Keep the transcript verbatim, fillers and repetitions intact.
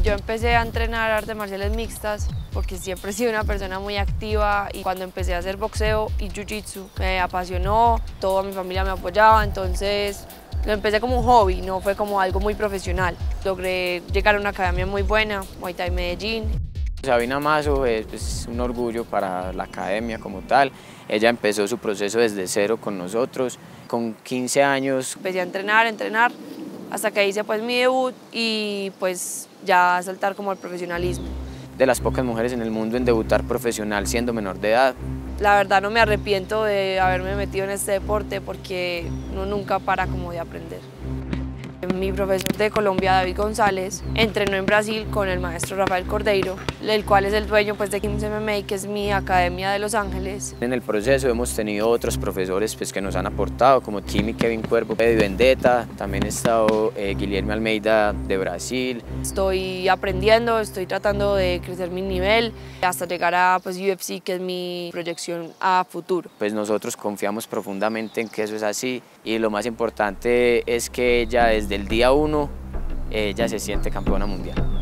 Yo empecé a entrenar artes marciales mixtas porque siempre he sido una persona muy activa y cuando empecé a hacer boxeo y jiu-jitsu me apasionó, toda mi familia me apoyaba, entonces lo empecé como un hobby, no fue como algo muy profesional. Logré llegar a una academia muy buena, Muay Thai Medellín. Sabina Mazo es, es un orgullo para la academia como tal. Ella empezó su proceso desde cero con nosotros, con quince años. Empecé a entrenar, a entrenar, hasta que hice pues mi debut y pues ya saltar como al profesionalismo. De las pocas mujeres en el mundo en debutar profesional siendo menor de edad. La verdad no me arrepiento de haberme metido en este deporte porque uno nunca para como de aprender. Mi profesor de Colombia, David González, entrenó en Brasil con el maestro Rafael Cordeiro, el cual es el dueño pues, de Kings M M A, que es mi academia de Los Ángeles. En el proceso hemos tenido otros profesores pues, que nos han aportado, como Timmy Kevin Cuervo de Vendetta, también ha estado eh, Guilherme Almeida de Brasil. Estoy aprendiendo, estoy tratando de crecer mi nivel hasta llegar a pues, U F C, que es mi proyección a futuro. Pues nosotros confiamos profundamente en que eso es así y lo más importante es que ella desde el día uno ella se siente campeona mundial.